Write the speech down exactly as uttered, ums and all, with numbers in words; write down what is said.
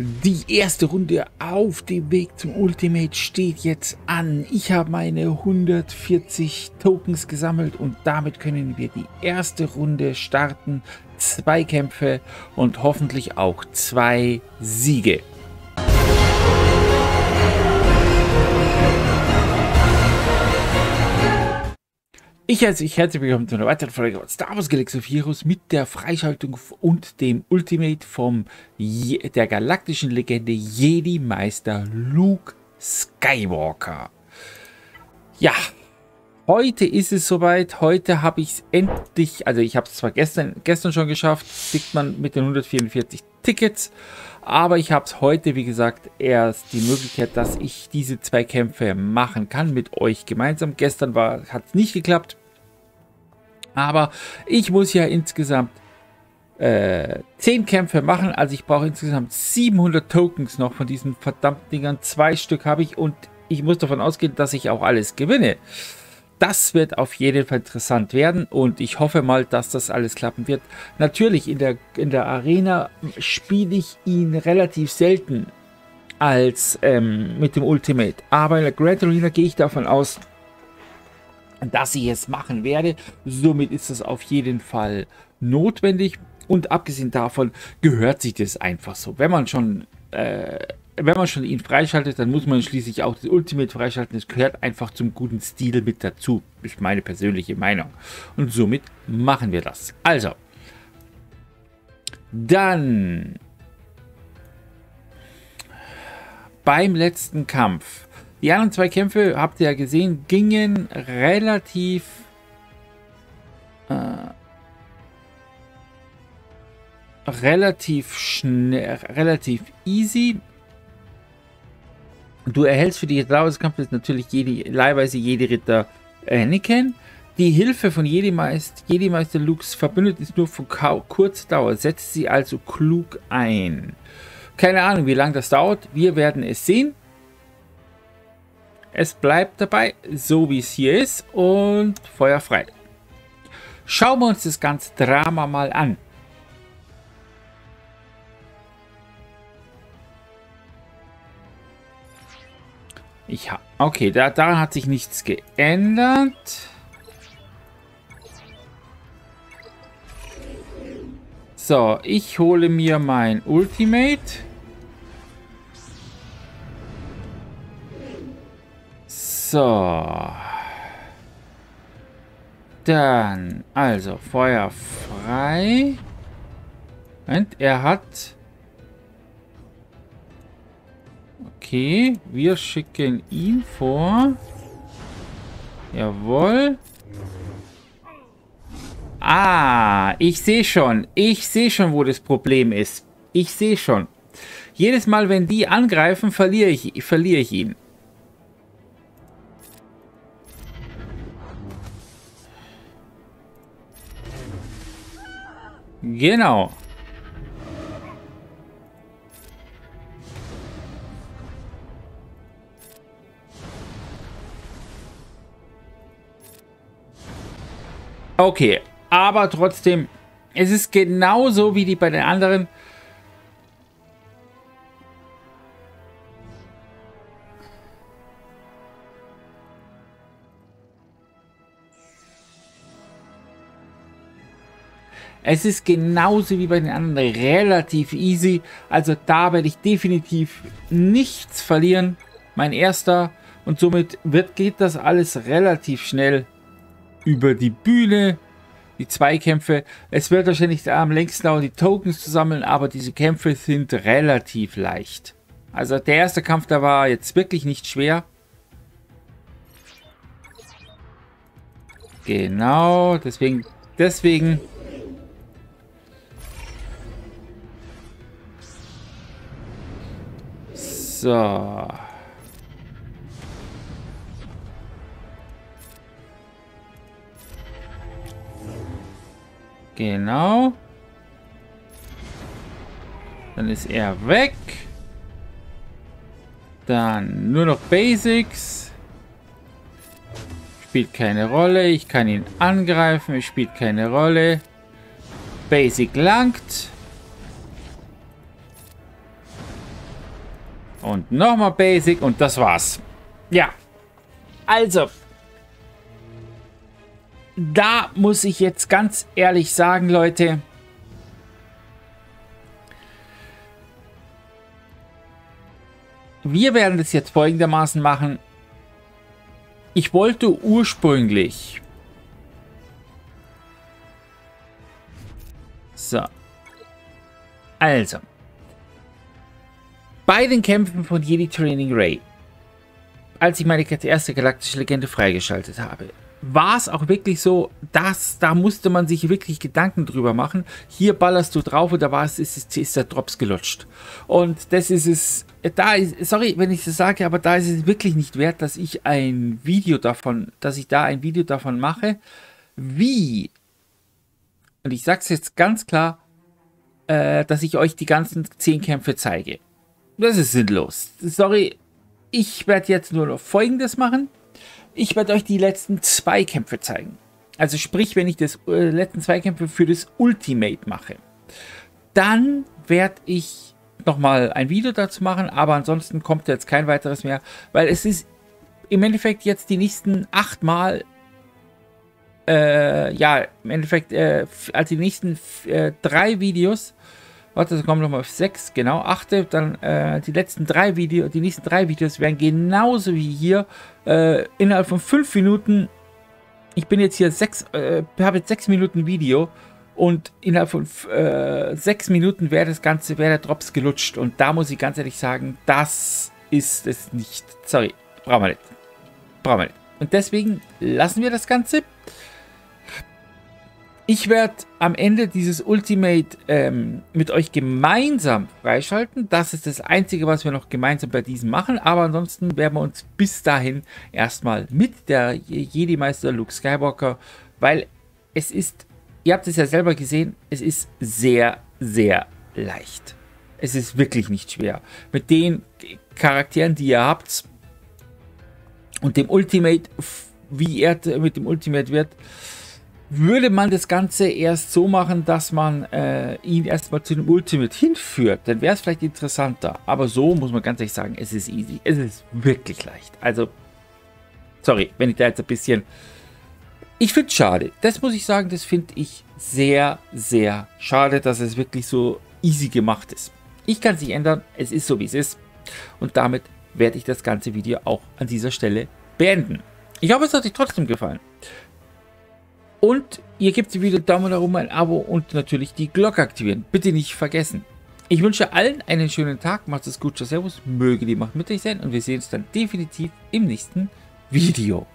Die erste Runde auf dem Weg zum Ultimate steht jetzt an. Ich habe meine hundertvierzig Tokens gesammelt und damit können wir die erste Runde starten. Zwei Kämpfe und hoffentlich auch zwei Siege. Ich heiße ich herzlich willkommen zu einer weiteren Folge von Star Wars Galaxy of Heroes mit der Freischaltung und dem Ultimate vom Je der galaktischen Legende Jedi Meister Luke Skywalker. Ja, heute ist es soweit. Heute habe ich es endlich, also ich habe es zwar gestern, gestern schon geschafft, sieht man mit den hundertvierundvierzig Tickets, aber ich habe es heute, wie gesagt, erst die Möglichkeit, dass ich diese zwei Kämpfe machen kann mit euch gemeinsam. Gestern hat es nicht geklappt. Aber ich muss ja insgesamt äh, zehn Kämpfe machen. Also ich brauche insgesamt siebenhundert Tokens noch von diesen verdammten Dingern. Zwei Stück habe ich und ich muss davon ausgehen, dass ich auch alles gewinne. Das wird auf jeden Fall interessant werden und ich hoffe mal, dass das alles klappen wird. Natürlich in der, in der Arena spiele ich ihn relativ selten als ähm, mit dem Ultimate. Aber in der Grand Arena gehe ich davon aus, dass ich es machen werde. Somit ist es auf jeden Fall notwendig und abgesehen davon gehört sich das einfach so. Wenn man schon äh, wenn man schon ihn freischaltet, dann muss man schließlich auch das Ultimate freischalten. Das gehört einfach zum guten Stil mit dazu. Ist meine persönliche Meinung. Und somit machen wir das. Also, dann beim letzten Kampf. Die anderen zwei Kämpfe, habt ihr ja gesehen, gingen relativ äh, relativ schnell, relativ easy. Du erhältst für die Dauer des Kampfes natürlich jede, leihweise jede Ritter Anakin. Die Hilfe von Jedi Meister, Jedi Meister Lukes Verbündet ist nur von kurzer Dauer. Setzt sie also klug ein. Keine Ahnung, wie lange das dauert. Wir werden es sehen. Es bleibt dabei, so wie es hier ist und Feuer frei. Schauen wir uns das ganze Drama mal an. Ich habe, okay, da, daran hat sich nichts geändert. So, ich hole mir mein Ultimate. So. Dann, also, Feuer frei. Und er hat... Okay, wir schicken ihn vor. Jawohl. Ah, ich sehe schon. Ich sehe schon, wo das Problem ist. Ich sehe schon. Jedes Mal, wenn die angreifen, verliere ich, verliere ich ihn. Genau. Okay, aber trotzdem, es ist genauso wie die bei den anderen. Es ist genauso wie bei den anderen relativ easy. Also da werde ich definitiv nichts verlieren. Mein erster. Und somit wird, geht das alles relativ schnell über die Bühne. Die Zweikämpfe. Es wird wahrscheinlich am längsten dauern, die Tokens zu sammeln. Aber diese Kämpfe sind relativ leicht. Also der erste Kampf, da war jetzt wirklich nicht schwer. Genau. Deswegen... Deswegen... So. Genau. Dann ist er weg. Dann nur noch Basics. Spielt keine Rolle. Ich kann ihn angreifen. Es spielt keine Rolle. Basic langt. Und nochmal Basic und das war's. Ja, also, da muss ich jetzt ganz ehrlich sagen, Leute, wir werden das jetzt folgendermaßen machen. Ich wollte ursprünglich... So. Also. Bei den Kämpfen von Jedi Training Rey, als ich meine erste galaktische Legende freigeschaltet habe, war es auch wirklich so, dass da musste man sich wirklich Gedanken drüber machen. Hier ballerst du drauf und da war es, ist, ist der Drops gelutscht. Und das ist es, da ist, sorry, wenn ich das sage, aber da ist es wirklich nicht wert, dass ich ein Video davon, dass ich da ein Video davon mache, wie, und ich sage es jetzt ganz klar, äh, dass ich euch die ganzen zehn Kämpfe zeige. Das ist sinnlos. Sorry, ich werde jetzt nur noch Folgendes machen. Ich werde euch die letzten zwei Kämpfe zeigen. Also sprich, wenn ich das äh, letzten zwei Kämpfe für das Ultimate mache, dann werde ich nochmal ein Video dazu machen, aber ansonsten kommt jetzt kein weiteres mehr, weil es ist im Endeffekt jetzt die nächsten acht Mal, äh, ja, im Endeffekt, äh, also die nächsten äh, drei Videos, warte, da kommen nochmal auf sechs, genau, achte, dann äh, die letzten drei Videos, die nächsten drei Videos werden genauso wie hier äh, innerhalb von fünf Minuten, ich bin jetzt hier sechs, äh, habe jetzt sechs Minuten Video und innerhalb von äh, sechs Minuten wäre das Ganze, wäre der Drops gelutscht und da muss ich ganz ehrlich sagen, das ist es nicht. Sorry, brauchen wir nicht. Brauchen wir nicht. Und deswegen lassen wir das Ganze. Ich werde am Ende dieses Ultimate ähm, mit euch gemeinsam freischalten. Das ist das Einzige, was wir noch gemeinsam bei diesem machen. Aber ansonsten werden wir uns bis dahin erstmal mit der Jedi-Meister Luke Skywalker, weil es ist, ihr habt es ja selber gesehen, es ist sehr, sehr leicht. Es ist wirklich nicht schwer. Mit den Charakteren, die ihr habt und dem Ultimate, wie er mit dem Ultimate wird, würde man das Ganze erst so machen, dass man äh, ihn erstmal zu dem Ultimate hinführt, dann wäre es vielleicht interessanter. Aber so muss man ganz ehrlich sagen, es ist easy. Es ist wirklich leicht. Also, sorry, wenn ich da jetzt ein bisschen... Ich finde es schade. Das muss ich sagen, das finde ich sehr, sehr schade, dass es wirklich so easy gemacht ist. Ich kann es nicht ändern. Es ist so, wie es ist. Und damit werde ich das ganze Video auch an dieser Stelle beenden. Ich hoffe, es hat euch trotzdem gefallen. Und ihr gebt wieder Daumen nach oben, ein Abo und natürlich die Glocke aktivieren. Bitte nicht vergessen. Ich wünsche allen einen schönen Tag. Macht es gut. Servus. Möge die Macht mit euch sein. Und wir sehen uns dann definitiv im nächsten Video.